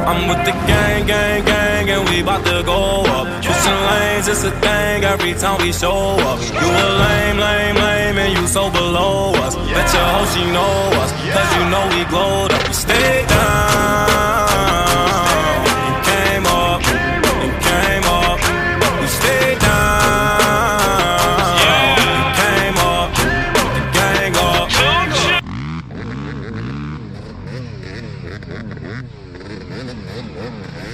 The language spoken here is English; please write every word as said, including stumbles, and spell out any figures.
I'm with the gang, gang, gang, and we bout to go up. Switching lanes, it's a thing every time we show up. You a lame, lame, lame, and you so below us. Bet your hoe she know us, cause you know we glowed up. We stayed down and came up, and came up. We stayed down and came up, and gang up. Thank you.